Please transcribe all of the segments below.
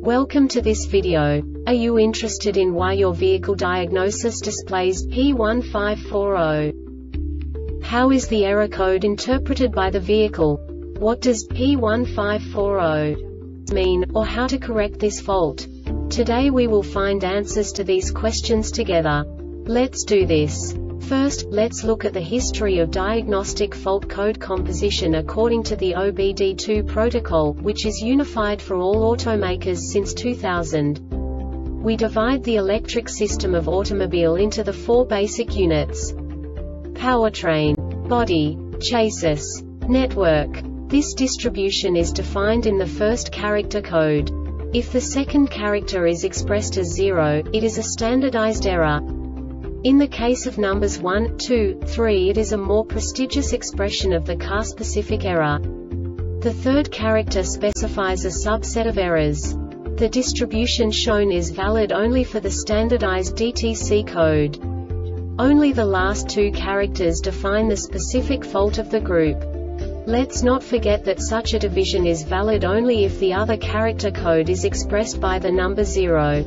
Welcome to this video. Are you interested in why your vehicle diagnosis displays P1540? How is the error code interpreted by the vehicle? What does P1540 mean, or how to correct this fault? Today we will find answers to these questions together. Let's do this. First, let's look at the history of diagnostic fault code composition according to the OBD2 protocol, which is unified for all automakers since 2000. We divide the electric system of automobile into the four basic units: powertrain, body, chassis, network. This distribution is defined in the first character code. If the second character is expressed as 0, it is a standardized error. In the case of numbers 1, 2, 3, it is a more prestigious expression of the car-specific error. The third character specifies a subset of errors. The distribution shown is valid only for the standardized DTC code. Only the last two characters define the specific fault of the group. Let's not forget that such a division is valid only if the other character code is expressed by the number 0.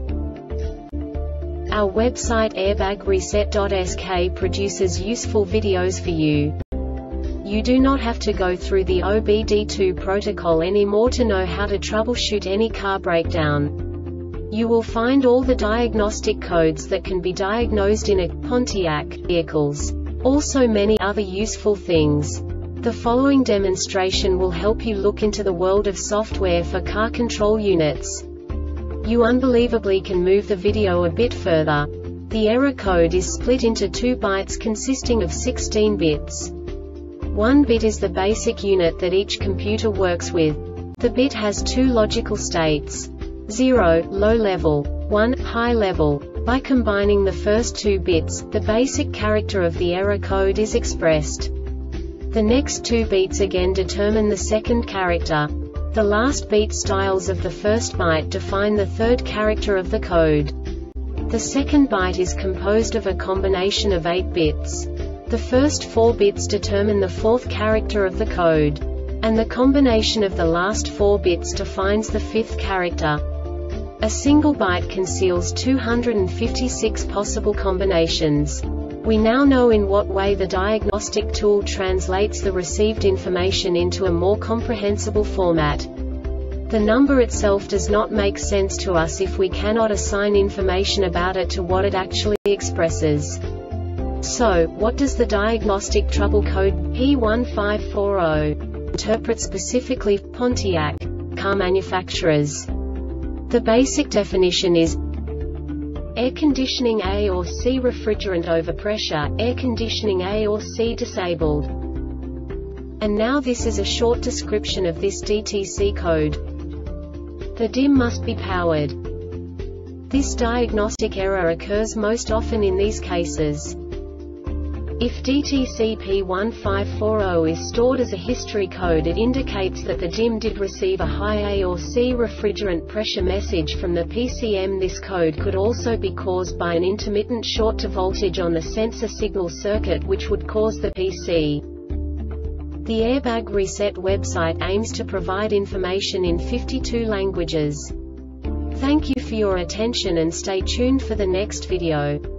Our website airbagreset.sk produces useful videos for you. You do not have to go through the OBD2 protocol anymore to know how to troubleshoot any car breakdown. You will find all the diagnostic codes that can be diagnosed in a Pontiac vehicles. Also many other useful things. The following demonstration will help you look into the world of software for car control units. You unbelievably can move the video a bit further. The error code is split into 2 bytes consisting of 16 bits. 1 bit is the basic unit that each computer works with. The bit has 2 logical states: 0, low level, 1, high level. By combining the first 2 bits, the basic character of the error code is expressed. The next 2 beats again determine the second character. The last beat styles of the first byte define the third character of the code. The second byte is composed of a combination of 8 bits. The first 4 bits determine the fourth character of the code. And the combination of the last 4 bits defines the fifth character. A single byte conceals 256 possible combinations. We now know in what way the diagnostic tool translates the received information into a more comprehensible format. The number itself does not make sense to us if we cannot assign information about it to what it actually expresses. So, what does the diagnostic trouble code P1540 interpret specifically for Pontiac car manufacturers? The basic definition is air conditioning A or C refrigerant overpressure, air conditioning A or C disabled. And now this is a short description of this DTC code. The DIM must be powered. This diagnostic error occurs most often in these cases. If DTC P1540 is stored as a history code, it indicates that the DIM did receive a high A or C refrigerant pressure message from the PCM. This code could also be caused by an intermittent short to voltage on the sensor signal circuit, which would cause the PC. The Airbag Reset website aims to provide information in 52 languages. Thank you for your attention and stay tuned for the next video.